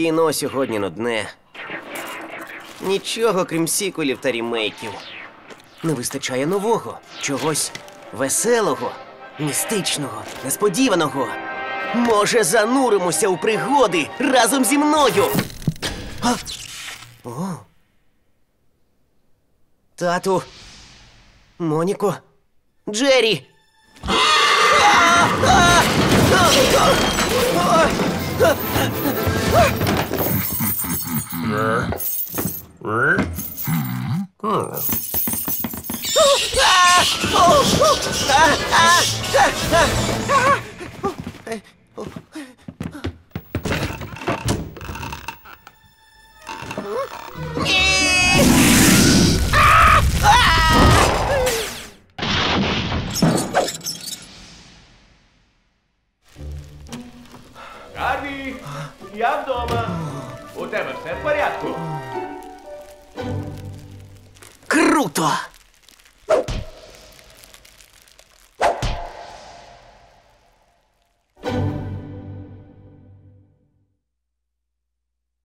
Кіно сьогодні нудне. Нічого, крім сіквелів та рімейків. Не вистачає нового, чогось веселого, містичного, несподіваного. Може, зануримося у пригоди разом зі мною? А? О. Тату, Моніко, Джері! Гарві, я вдома. У тебе все в порядку? Круто!